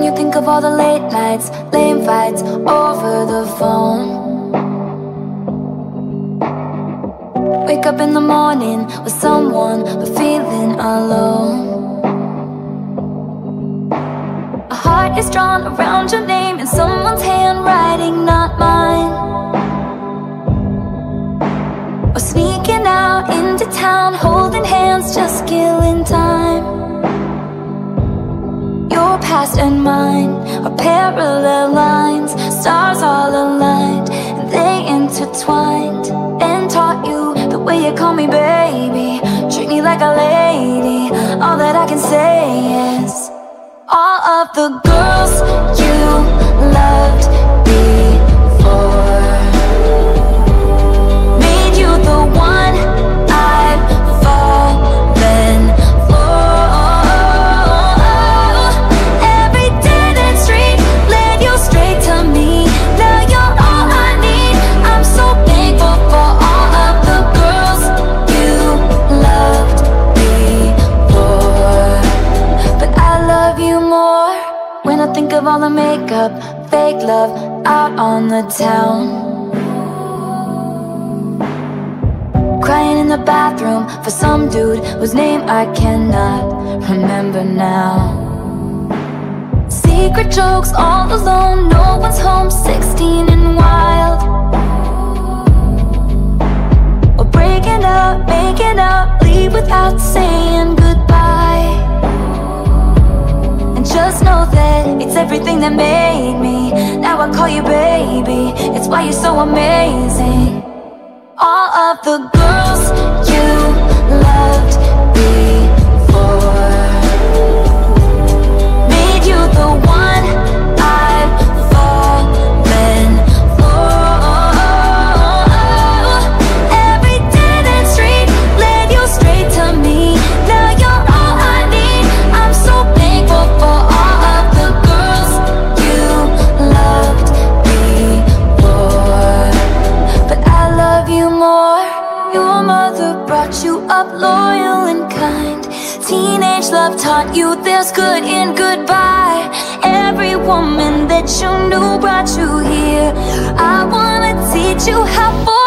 you think of all the late nights, lame fights over the phone. Wake up in the morning with someone but feeling alone. A heart is drawn around your name in someone's handwriting, not mine. Or sneaking out into town, holding hands, just killing time. Your past and mine are parallel lines, stars all aligned, and they intertwined. And taught you the way you call me baby, treat me like a lady. All that I can say is, all of the girls you loved before made you the one I've fallen for. Every dead end street led you straight to me. Now you're all I need. I'm so thankful for all of the girls you loved before, but I love you more when I think of all the makeup, fake love out on the town. Crying in the bathroom for some dude whose name I cannot remember now. Secret jokes all alone, no one's home, 16 and wild. Or breaking up, making up, leave without saying goodbye. And just know that it's everything that made me. Now I call you baby, it's why you're so amazing. All of the girls you loved before made you the one I've fallen for. Every dead end street led you straight to me. Now you're all I need. I'm so thankful for all of the girls you loved before, but I love you more. Your mother brought you up loyal and kind. Teenage love taught you there's good in goodbye. Every woman that you knew brought you here. I wanna teach you how